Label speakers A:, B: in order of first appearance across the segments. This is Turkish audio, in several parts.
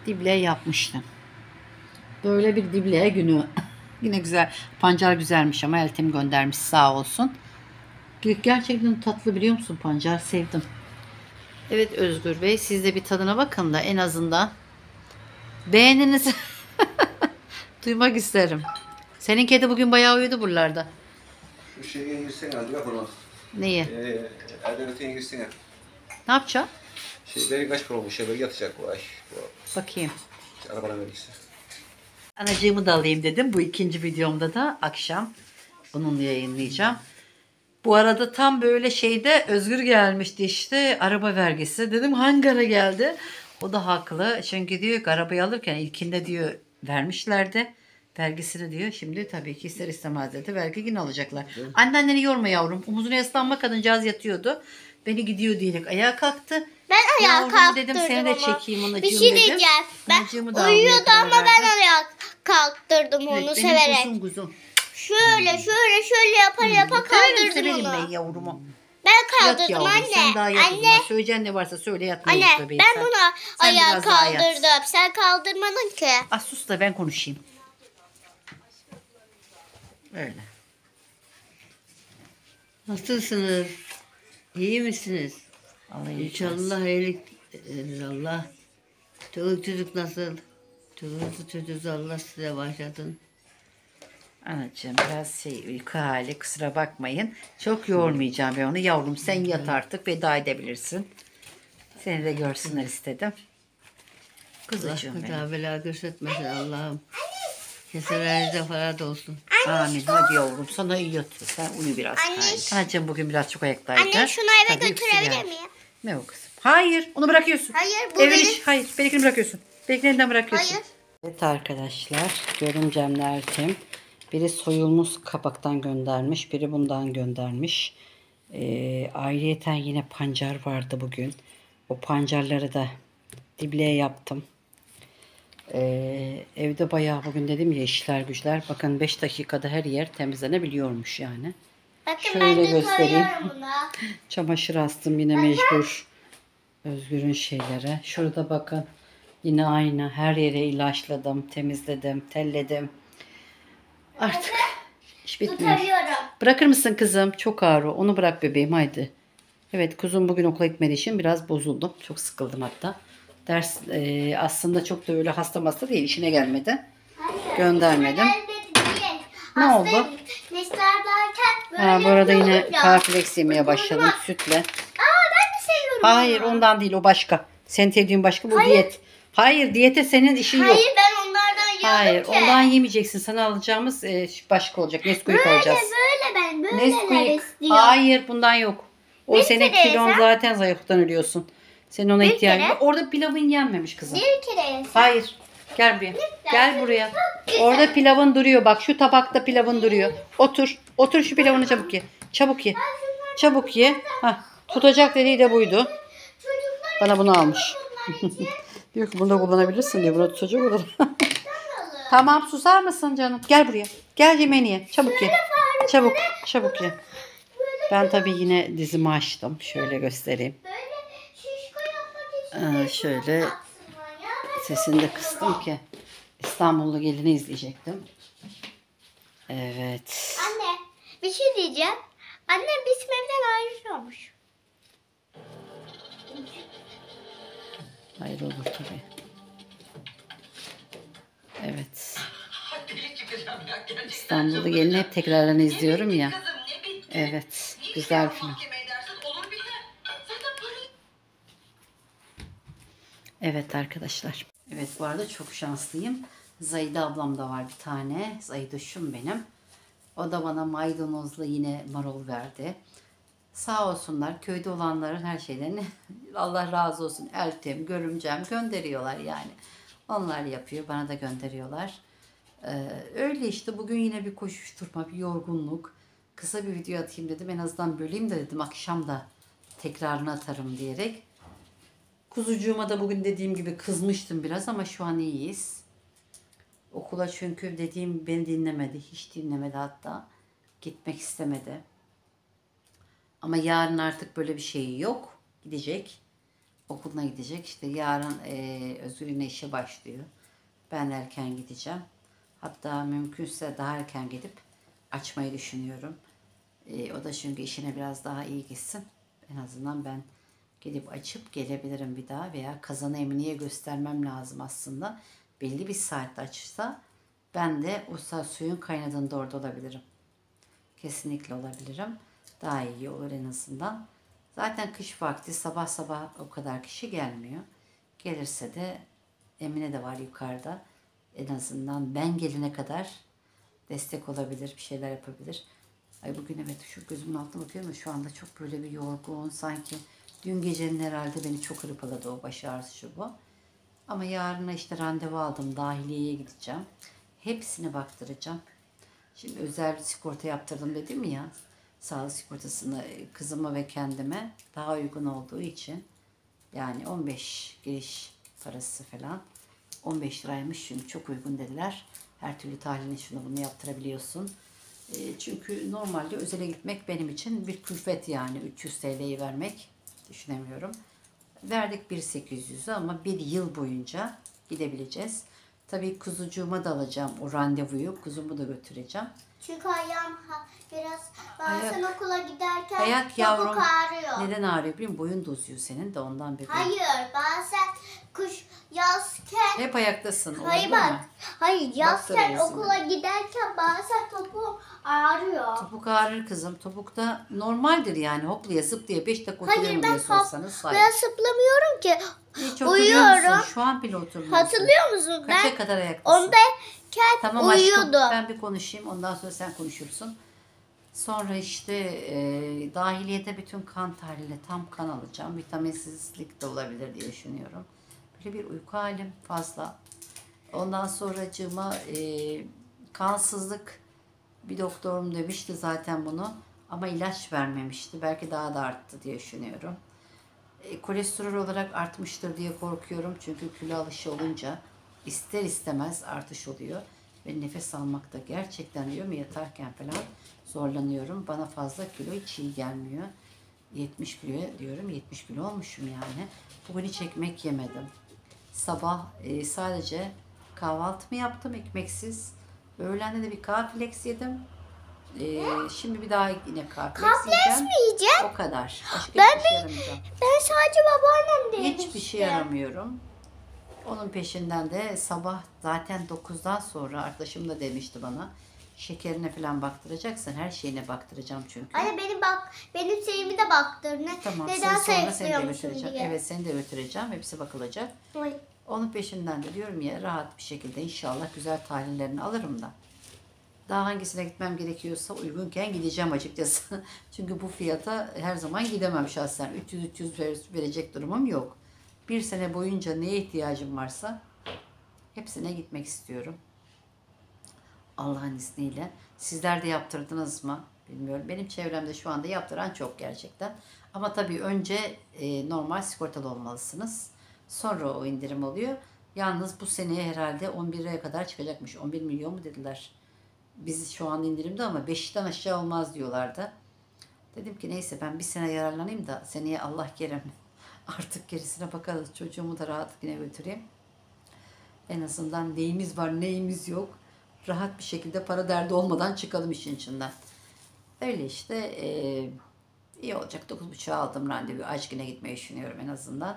A: dible yapmıştım. Böyle bir dible günü. Yine güzel. Pancar güzelmiş ama Eltim göndermiş sağ olsun. Gerçekten tatlı, biliyor musun? Pancar sevdim. Evet Özgür Bey, siz de bir tadına bakın da en azından beğeninizi duymak isterim. Senin kedi bugün bayağı uyudu buralarda.
B: Şu şeye girsene hadi bak onu.
A: Neyi?
B: Adaletiye girsene.
A: Ne yapacağım?
B: Beni kaç para olmuş ya böyle yatacak bu ay.
A: Bakayım.
B: Arabana verirse.
A: Anacığımı da alayım dedim. Bu ikinci videomda da akşam bununla yayınlayacağım. Bu arada tam böyle şeyde Özgür gelmişti işte, araba vergisi. Dedim hangi ara geldi? O da haklı. Çünkü diyor ki arabayı alırken ilkinde diyor vermişlerdi vergisini diyor. Şimdi tabii ki ister istemez dedi vergi yine alacaklar. Anneanneni yorma yavrum. Omuzuna yaslanma, kadıncağız yatıyordu. Beni gidiyor diyerek ayağa kalktı.
C: Ben ayağa
A: Yavrum
C: kalktırdım
A: dedim, seni de
C: ama.
A: çekeyim anacığım
C: Bir şey
A: dedim.
C: diyeceğim. Ben
A: Anacığımı da
C: uyuyordu
A: almaya
C: ama
A: karar
C: ben
A: verdim.
C: ayağa kalktırdım onu
A: Evet, benim
C: severek.
A: kuzum.
C: Şöyle yapa kaldırdım
A: Severim ben
C: onu.
A: yavrumu.
C: Ben
A: Yat
C: kaldırdım
A: yavrum,
C: anne.
A: sen daha yat o
C: Anne.
A: zaman. Söyleyeceğin ne varsa söyle, yatmayı
C: Anne
A: bebeğim
C: ben
A: sen.
C: bunu
A: Sen
C: ayağa
A: biraz daha yat.
C: kaldırdım. Sen kaldırmadın ki.
A: Ah sus da ben konuşayım. Öyle.
D: Nasılsınız? İyi misiniz?
A: Allah
D: İnşallah iyilik eder Allah. Çoluk çocuk nasıl? Çoluğunuzu çocuğunuzu Allah size başlasın.
A: Anacığım biraz uyku hali, kusura bakmayın. Çok yormayacağım ben onu. Yavrum sen yat artık, veda edebilirsin. Seni de görsünler istedim.
D: Allah
A: Kuzucuğum benim.
D: kaza bela göstermesin Allah'ım. Keselerinizde falan da olsun.
A: Amin. Hadi yavrum, sana iyi yatıyor. Sen uyu biraz.
C: Anne.
A: Anacığım bugün biraz çok ayaktaydı.
C: Anne şunu eve
A: Tabii uykusu
C: götürebilir
A: geldi.
C: miyim?
A: Ne o kızım? Hayır, onu bırakıyorsun.
C: Hayır bu
A: Evin
C: benim.
A: iş- Hayır, benimkini bırakıyorsun. Benimkini bırakıyorsun.
C: Hayır.
A: Evet arkadaşlar, görümcemler Ertem. Biri soyulmuş kabaktan göndermiş, biri bundan göndermiş. Ayrıyeten yine pancar vardı bugün. O pancarları da dibleye yaptım. Evde bayağı bugün dedim ya işler güçler. Bakın 5 dakikada her yer temizlenebiliyormuş yani.
C: Bakın
A: Şöyle
C: ben de
A: göstereyim.
C: koyuyorum bunu.
A: Çamaşır astım yine mecbur. Özgür'ün şeylere. Şurada bakın. Yine aynı. Her yere ilaçladım, temizledim, telledim. Artık iş bitmiyor.
C: Tutarıyorum.
A: Bırakır mısın kızım? Çok ağır o. Onu bırak bebeğim haydi. Evet kuzum bugün okula gitmediği için biraz bozuldum. Çok sıkıldım hatta. Ders aslında çok da öyle hasta değil. İşine gelmedi. Göndermedim. Ne oldu?
C: Nesler derken böyle
A: Ha, bu arada yine
C: yapıyoruz ya.
A: cornflakes yemeye başladım sütle.
C: Aa ben de seviyorum.
A: Hayır ondan değil, o başka. Senin sevdiğin başka, bu diyet. Hayır diyete senin işin yok.
C: Hayır ben onlardan yiyorum
A: Hayır
C: ki.
A: ondan yemeyeceksin. Sana alacağımız başka olacak. Nesquik alacağız.
C: Böyle ben böyleler
A: Nesquik.
C: istiyorum.
A: Hayır bundan yok. O
C: Bir
A: senin
C: kere
A: kilon
C: yesem?
A: zaten, zayıflıktan ölüyorsun. Senin ona
C: Bir
A: ihtiyacın
C: kere?
A: var. Orada pilavın yenmemiş kızım.
C: Bir kere yesem.
A: Hayır. Gel buraya. Gel buraya. Orada pilavın duruyor. Bak şu tabakta pilavın duruyor. Otur. Otur şu pilavını çabuk ye. Çabuk ye. Çabuk ye. Hah. Tutacak dediği de buydu.
C: Çocuklar
A: Bana bunu almış.
C: bunlar için
A: Diyor ki bunu da kullanabilirsin diyor. Bunu tutacak olur. Tamam susar mısın canım? Gel buraya. Gel yemeğini ye. Çabuk ye. Çabuk. Çabuk ye. Ben tabii yine dizimi açtım. Şöyle göstereyim.
C: böyle şişko yapmak için
A: Şöyle
C: baksınlar ya. Ben
A: sesini de kıstım ki İstanbullu Gelini izleyecektim. Evet.
C: Anne bir şey diyeceğim. Annem bizim evden ayrılıyormuş.
A: Hayır olur tabii. Evet. İstanbullu Gelini hep tekrarını izliyorum ya. Evet. Güzel film. Evet arkadaşlar. Evet bu arada çok şanslıyım. Zahide ablam da var bir tane. Zahidoşum benim. O da bana maydanozla yine marul verdi. Sağ olsunlar köyde olanların her şeylerini Allah razı olsun Eltim, görümcem gönderiyorlar yani. Onlar yapıyor, bana da gönderiyorlar. Öyle işte bugün yine bir koşuşturma, bir yorgunluk. Kısa bir video atayım dedim. En azından böleyim de dedim akşam da tekrarını atarım diyerek. Kuzucuğuma da bugün dediğim gibi kızmıştım biraz ama şu an iyiyiz. Okula çünkü dediğim beni dinlemedi. Hiç dinlemedi hatta. Gitmek istemedi. Ama yarın artık böyle bir şey yok. Gidecek. okuluna gidecek. İşte yarın Özgür yine işe başlıyor. Ben erken gideceğim. Hatta mümkünse daha erken gidip açmayı düşünüyorum. O da çünkü işine biraz daha iyi gitsin. En azından ben gidip açıp gelebilirim bir daha veya kazanı Emine'ye göstermem lazım aslında. Belli bir saatte açırsa ben de o saat suyun kaynadığında orada olabilirim. Kesinlikle olabilirim. Daha iyi olur en azından. Zaten kış vakti sabah sabah o kadar kişi gelmiyor. Gelirse de Emine de var yukarıda. En azından ben gelene kadar destek olabilir, bir şeyler yapabilir. Ay bugün evet şu gözümün altına bakıyorum da şu anda çok böyle bir yorgun sanki. Dün gecenin herhalde beni çok hırpaladı o baş ağrısı şu bu. Ama yarına işte randevu aldım. Dahiliyeye gideceğim. Hepsini baktıracağım. Şimdi özel bir sigorta yaptırdım dedim ya. Sağlık sigortasını kızıma ve kendime daha uygun olduğu için. Yani 15 giriş parası falan. 15 liraymış çünkü çok uygun dediler. Her türlü tahlilini şunu bunu yaptırabiliyorsun. Çünkü normalde özele gitmek benim için bir külfet yani 300 TL'yi vermek düşünemiyorum. Verdik 1.800'ü ama bir yıl boyunca gidebileceğiz. Tabii kuzucuğuma da alacağım o randevuyu. Kuzumu da götüreceğim.
C: Çünkü ayağım biraz bazen
A: Ayak-
C: okula giderken
A: Ayak
C: topuk
A: yavrum.
C: ağrıyor.
A: Neden ağrıyor bilmiyorum. Boyun da uzuyor senin de ondan bebeğim.
C: Hayır bazen yazken
A: Hep ayaktasın.
C: hayır
A: oldu mu?
C: bak. Hayır yazken
A: resimde.
C: okula giderken bazen topuğum ağrıyor.
A: Topuk ağrır kızım. Topukta normaldir yani. Hoplaya zıplaya 5 dakika oturuyor
C: Hayır
A: mu
C: ben
A: diye sorsanız. Hayır.
C: ben zıplamıyorum ki.
A: Hiç oturuyor
C: Uyuyorum.
A: musun? Şu an bile oturmuyorsun.
C: Hatırlıyor musun?
A: Kaça
C: Ben
A: kadar ayaktasın?
C: ondayken
A: Tamam aşkım
C: uyuyordum.
A: ben bir konuşayım ondan sonra sen konuşursun. Sonra işte dahiliyede bütün kan tahlili tam kan alacağım. Vitaminsizlik de olabilir diye düşünüyorum. Böyle bir uyku halim fazla. Ondan sonracığıma kansızlık bir doktorum demişti zaten bunu. Ama ilaç vermemişti. Belki daha da arttı diye düşünüyorum. Kolesterol olarak artmıştır diye korkuyorum. Çünkü kilo alışı olunca ister istemez artış oluyor. Ve nefes almakta gerçekten diyorum yatarken falan zorlanıyorum. Bana fazla kilo hiç iyi gelmiyor. 70 kilo diyorum. 70 kilo olmuşum yani. Bugün hiç ekmek yemedim. Sabah sadece kahvaltımı yaptım ekmeksiz. Öğlende de bir cornflakes yedim. Şimdi bir daha yine cornflakes yiyeceğim.
C: Yiyeceğim.
A: O kadar. Başka
C: Ben
A: hiçbir şey yaramayacağım.
C: Ben sadece babaannem demiştim.
A: Hiçbir şey yaramıyorum. Onun peşinden de sabah zaten 9'dan sonra arkadaşım da demişti bana. Şekerine falan baktıracaksın. Her şeyine baktıracağım çünkü.
C: Anne benim şeyimi de baktır.
A: Tamam
C: Neden
A: sonra seni de
C: sayıklıyormuşum
A: götüreceğim.
C: diye.
A: Evet seni de götüreceğim. Hepsi bakılacak.
C: Oy.
A: Onun peşinden de diyorum ya rahat bir şekilde inşallah güzel tahlillerini alırım da. Daha hangisine gitmem gerekiyorsa uygunken gideceğim açıkçası. Çünkü bu fiyata her zaman gidemem şahsen. 300 verecek durumum yok. Bir sene boyunca neye ihtiyacım varsa hepsine gitmek istiyorum. Allah'ın izniyle. Sizler de yaptırdınız mı? Bilmiyorum. Benim çevremde şu anda yaptıran çok gerçekten. Ama tabii önce normal sigortalı olmalısınız. Sonra o indirim oluyor. Yalnız bu seneye herhalde 11 liraya kadar çıkacakmış. 11 milyon mu dediler. Biz şu an indirimde ama 5'ten aşağı olmaz diyorlardı. Dedim ki neyse ben bir sene yararlanayım da seneye Allah kerim. Artık gerisine bakarız. Çocuğumu da rahat yine götüreyim. En azından neyimiz var neyimiz yok. Rahat bir şekilde para derdi olmadan çıkalım işin içinden. Öyle işte iyi olacak. 9.30'a aldım randevu. Aşkine gitmeyi düşünüyorum en azından.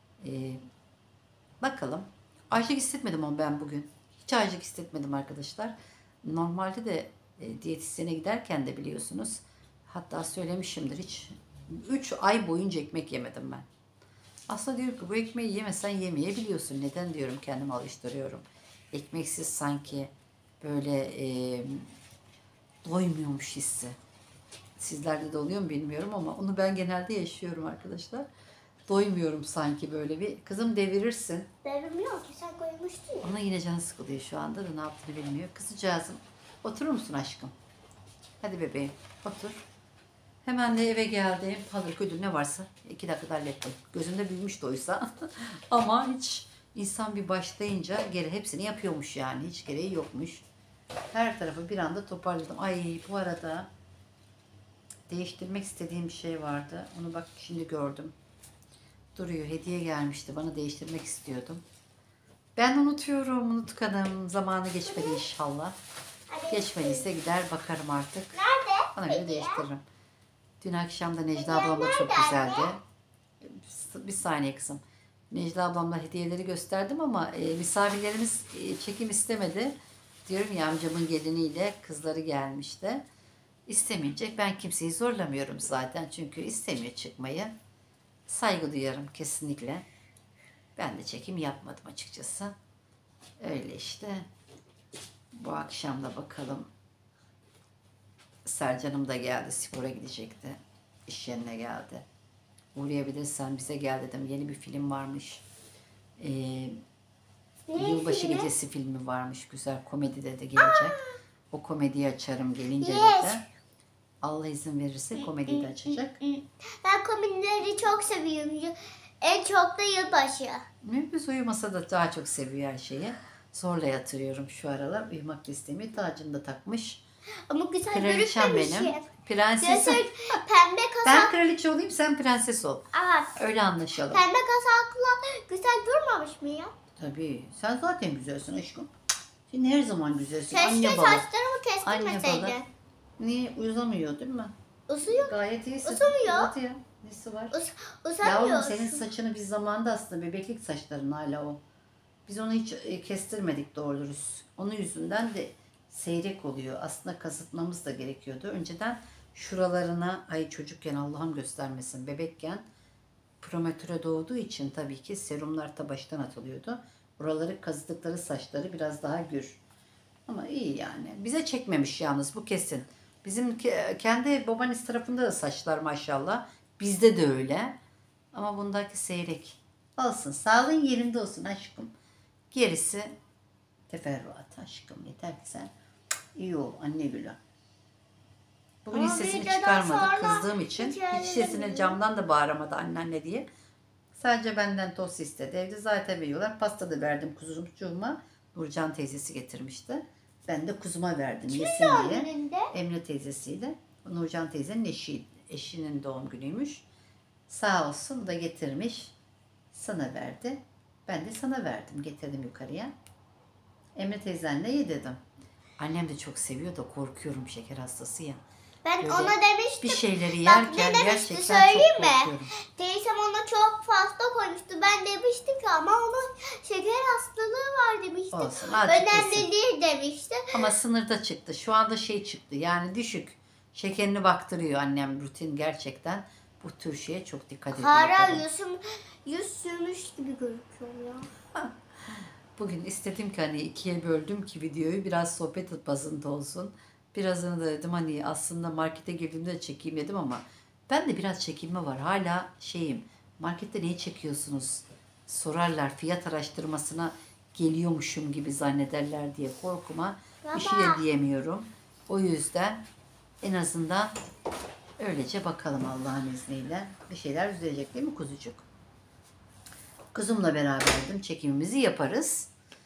A: Bakalım. Açlık hissetmedim ama ben bugün. Hiç açlık hissetmedim arkadaşlar. Normalde de diyetisyene giderken de biliyorsunuz. Hatta söylemişimdir hiç. 3 ay boyunca ekmek yemedim ben. Aslında diyorum ki bu ekmeği yemesen yemeyebiliyorsun. Neden diyorum kendimi alıştırıyorum. Ekmeksiz sanki böyle doymuyormuş hissi. Sizlerde de oluyor mu bilmiyorum ama onu ben genelde yaşıyorum arkadaşlar. Doymuyorum sanki böyle bir. Kızım devirirsin.
C: Devirmiyor ki sen koymuştun ya.
A: Ona yine can sıkılıyor şu anda da ne yaptığını bilmiyor. Kızcağızım oturur musun aşkım? Hadi bebeğim otur. Hemen de eve geldim. Hazır ödül ne varsa 2 dakikada hallettim. Gözümde büyümüş de oysa. Ama hiç insan bir başlayınca geri hepsini yapıyormuş yani. Hiç gereği yokmuş. Her tarafı bir anda toparladım. Ay bu arada değiştirmek istediğim bir şey vardı. Onu bak şimdi gördüm. duruyor. Hediye gelmişti. Bana değiştirmek istiyordum. Ben unutuyorum. Unutkanım. Zamanı geçmedi inşallah. Geçmediyse gider bakarım artık.
C: Nerede?
A: Ona göre değiştiririm. Dün akşam da Necla ablamla çok güzeldi. Bir saniye kızım. Necla ablamla hediyeleri gösterdim ama misafirlerimiz çekim istemedi. Diyorum ya, amcamın geliniyle kızları gelmişti. İstemeyecek. Ben kimseyi zorlamıyorum zaten. Çünkü istemiyor çıkmayı. Saygı duyarım kesinlikle. Ben de çekim yapmadım açıkçası. Öyle işte. Bu akşam da bakalım. Sercan'ım da geldi. Spora gidecekti. İş yerine geldi. Uğrayabilirsen bize gel dedim. Yeni bir film varmış. Yılbaşı
C: filmi?
A: gecesi filmi varmış. Güzel komedi de gelecek. O komediyi açarım gelince de. Allah izin verirse komediyi de açacak.
C: Ben komedileri çok seviyorum. En çok da yılbaşı.
A: Biz uyumasa da daha çok seviyor her şeyi. Zorla yatırıyorum şu aralar. Uyumak da istemiyor. Tacını da takmış.
C: Ama güzel
A: Kraliçem
C: görünmemiş.
A: benim. Prensesim.
C: Pembe
A: Ben
C: kazak.
A: kraliçe olayım, sen prenses ol.
C: Aa,
A: Öyle anlaşalım.
C: pembe kazakla güzel durmamış mı ya?
A: Tabii. Sen zaten güzelsin aşkım. Şimdi her zaman güzelsin.
C: Keşke
A: Anne balı.
C: saçlarımı
A: Anne balı.
C: kestirmeseydin.
A: Niye? Uzamıyor değil mi?
C: Uzuyor.
A: Gayet iyisin.
C: Uzamıyor.
A: Uzat ya. Nesi var?
C: Uzamıyor.
A: Yavrum senin saçını biz zamanında aslında bebeklik saçların hala o. Biz onu hiç kestirmedik doğru dürüst. Onun yüzünden de seyrek oluyor. Aslında kazıtmamız da gerekiyordu. Önceden şuralarına, ay çocukken Allah'ım göstermesin, bebekken prematüre doğduğu için tabii ki serumlar da baştan atılıyordu. Oraları kazıdıkları saçları biraz daha gür. Ama iyi yani. Bize çekmemiş yalnız, bu kesin. Bizim kendi babaannes tarafında da saçlar maşallah. Bizde de öyle. Ama bundaki seyrek. Olsun. Sağlığın yerinde olsun aşkım. Gerisi teferruat aşkım. Yeter ki sen iyi ol anne gülü. Bugün hiç
C: Ama
A: sesini
C: videodan
A: çıkarmadı
C: sonra
A: kızdığım için.
C: hikayeleri
A: Hiç sesini
C: biliyorum.
A: camdan da bağıramadı anneanne diye. Sadece benden tost istedi. Evde zaten veriyorlar. Pasta da verdim kuzucuğuma. Nurcan teyzesi getirmişti. Ben de kuzuma verdim yesin diye.
C: Önünde.
A: Emre teyzesiyle. Nurcan teyzenin eşinin doğum günüymüş. Sağ olsun da getirmiş. Sana verdi. Ben de sana verdim. Getirdim yukarıya. Emre teyzenle ye dedim. Annem de çok seviyor da korkuyorum, şeker hastası ya.
C: Ben
A: Böyle
C: ona demiştim.
A: Bir şeyleri
C: Bak
A: yerken
C: ne demişti
A: gerçekten
C: söyleyeyim
A: çok
C: mi?
A: korkuyorum.
C: Teyzem ona çok fazla koymuştu. Ben demiştim ki ama onun şeker hastalığı var demiştim.
A: Olsun, azıcık
C: Önemli
A: yesin.
C: değil demişti.
A: Ama sınırda çıktı. Şu anda şey çıktı. Yani düşük. Şekerini baktırıyor annem, rutin gerçekten. Bu tür şeye çok dikkat ediyor.
C: Hala
A: kadın.
C: yüz sürmüş gibi gözüküyor ya.
A: Bugün istedim ki hani ikiye böldüm ki videoyu biraz sohbet bazında olsun. Birazını da dedim hani aslında markete girdiğimde de çekeyim dedim ama ben de biraz çekinme var. Hala şeyim, markette neyi çekiyorsunuz sorarlar, fiyat araştırmasına geliyormuşum gibi zannederler diye korkuma bir şey de diyemiyorum. O yüzden en azından öylece bakalım Allah'ın izniyle. Bir şeyler düzelecek değil mi kuzucuk? Kızımla beraberdim. Çekimimizi yaparız.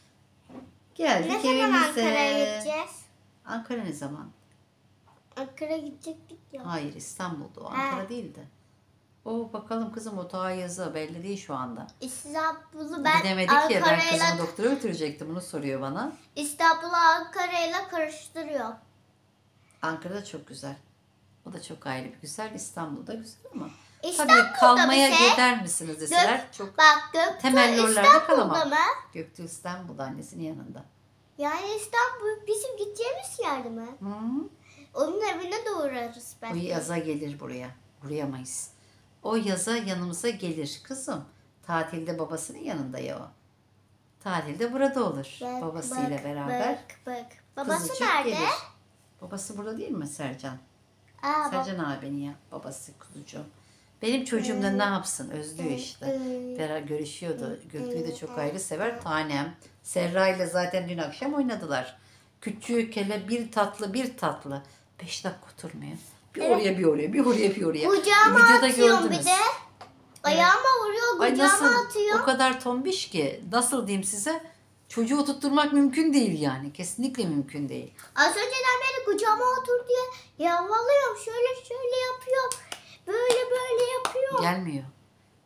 A: Geldik
C: Ne zaman
A: evimize.
C: Ankara'ya gideceğiz?
A: Ankara ne zaman?
C: Ankara'ya gidecektik ya.
A: Hayır, İstanbul'da. O Ankara değildi. O bakalım kızım, o ta yazı belli değil şu anda.
C: İstanbul'u ben
A: Gidemedik ya, ben kızımı
C: Ankara'yla
A: doktora götürecektim. Bunu soruyor bana.
C: İstanbul'u Ankara'yla karıştırıyor.
A: Ankara'da çok güzel. O da çok ayrı bir güzel. İstanbul'da güzel ama.
C: İstanbul'da
A: Tabii kalmaya
C: bize
A: gider misiniz deseler çok
C: Bak Göktuğ
A: temelli oralarda
C: İstanbul'da
A: kalamam.
C: mı?
A: Göktuğ İstanbul'da annesinin yanında.
C: Yani İstanbul bizim gideceğimiz yer mi?
A: Hı?
C: Onun evine de uğrarız
A: O
C: belki.
A: yaza gelir buraya. Uğrayamayız. O yaza yanımıza gelir kızım. Tatilde babasının yanında ya o. Tatilde burada olur.
C: Bak,
A: Babasıyla
C: bak,
A: beraber.
C: Bak. Babası
A: Kızıcık
C: nerede?
A: gelir. Babası burada değil mi Sercan?
C: Aa,
A: Sercan abinin ya. Babası kuzucuğum. Benim çocuğum da ne yapsın? Özlüyor işte. Beraber görüşüyordu. Göktüğü de çok ayrı sever. Tanem. Serra ile zaten dün akşam oynadılar. Küçük hele bir tatlı bir tatlı. 5 dakika oturmuyor. Bir oraya bir oraya bir oraya bir oraya.
C: Kucağıma
A: Videoda
C: atıyorum bir
A: gördünüz.
C: de. Ayağıma vuruyor,
A: Ay
C: kucağıma
A: nasıl
C: atıyor.
A: o kadar tombiş ki, nasıl diyeyim size, çocuğu tutturmak mümkün değil yani, kesinlikle mümkün değil.
C: Az önceden beri kucağıma otur diye yalvarıyorum. Şöyle yapıyor. Böyle yapıyor.
A: Gelmiyor.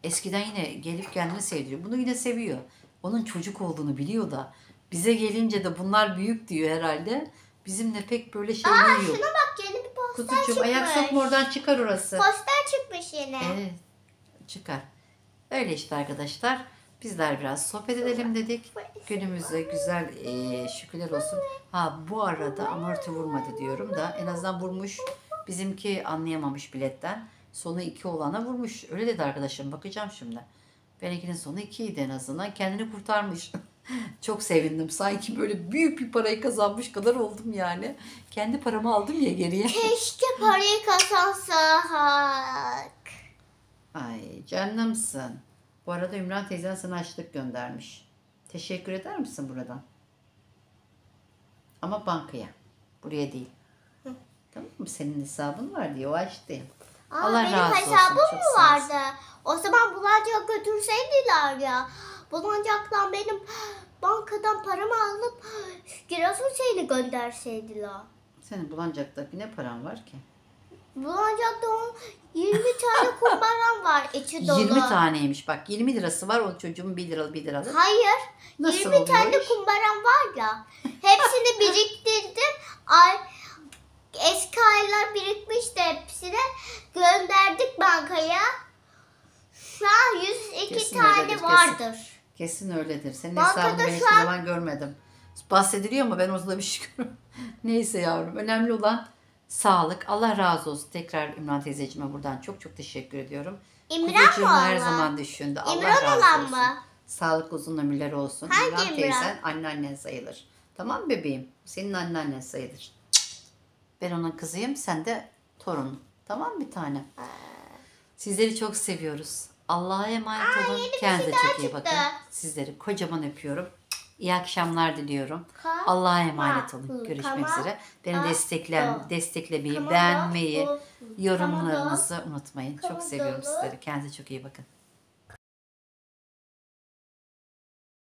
A: Eskiden yine gelip kendini sevdiriyor. Bunu yine seviyor. Onun çocuk olduğunu biliyor da. Bize gelince de bunlar büyük diyor herhalde. Bizimle pek böyle şey yok.
C: Şuna bak, yeni bir poster
A: Kutucuğum
C: çıkmış.
A: ayak sokma, oradan çıkar orası.
C: Poster çıkmış yine.
A: Evet, çıkar. Öyle işte arkadaşlar. Bizler biraz sohbet edelim dedik. Günümüze güzel şükürler olsun. Ha bu arada amorti vurmadı diyorum da en azından vurmuş. Bizimki anlayamamış biletten. Sonu 2 olana vurmuş. Öyle dedi arkadaşım. Bakacağım şimdi. Benimkinin sonu 2 idi en azından. Kendini kurtarmış. Çok sevindim. Sanki böyle büyük bir parayı kazanmış kadar oldum yani. Kendi paramı aldım ya geriye.
C: Keşke parayı kazansak.
A: Ay canımsın. Bu arada Ümran teyzen sana açlık göndermiş. Teşekkür eder misin buradan? Ama bankaya. Buraya değil. Tamam mı? Senin hesabın var diye o açtı. Allah
C: Benim
A: razı olsun,
C: hesabım
A: çok
C: mı
A: sağ olsun.
C: vardı? O zaman Bulancak'a götürseydiler ya. Bulancak'tan benim bankadan paramı alıp Giresun'u gönderseydiler.
A: Senin Bulancak'ta ne paran var ki?
C: Bulancak'ta 20 tane kumbaram var, içi dolu.
A: 20 taneymiş bak. 20 lirası var o çocuğun 1 liralık 1 liralık.
C: Hayır.
A: Nasıl
C: 20
A: oluyor
C: tane
A: iş?
C: kumbaram var ya. Hepsini biriktirdim. Eski aylar birikmişti, hepsini gönderdik bankaya. Şu an 102
A: Kesin
C: tane
A: öyledir,
C: vardır.
A: Kesin öyledir. Senin
C: Bankada
A: hesabını ben
C: şu
A: hiçbir
C: an-
A: zaman görmedim. Bahsediliyor ama ben orada bir şey görmedim. Neyse yavrum. Önemli olan sağlık. Allah razı olsun. Tekrar Ümran teyzeciğime buradan çok çok teşekkür ediyorum.
C: İmran
A: Kuzucuğum
C: mı
A: her
C: olan?
A: zaman düşündü. Allah
C: İmran
A: razı
C: olan
A: olsun.
C: mı?
A: Sağlık uzun ömürler olsun.
C: Hangi
A: İmran
C: İmran?
A: teyzen anneannen sayılır. Tamam bebeğim? Senin anneannen sayılır. Ben onun kızıyım. Sen de torunum. Tamam bir tane. Sizleri çok seviyoruz. Allah'a emanet olun. Kendinize çok iyi
C: çıktı.
A: bakın. Sizleri kocaman öpüyorum. İyi akşamlar diliyorum.
C: Ka-
A: Allah'a emanet olun.
C: Ka-
A: Görüşmek
C: Kama-
A: üzere. Beni
C: Ka-
A: desteklemeyi,
C: Kama-
A: beğenmeyi,
C: Kama-
A: yorumlarınızı unutmayın. Çok
C: Kama-
A: seviyorum sizleri. Kendinize çok iyi bakın.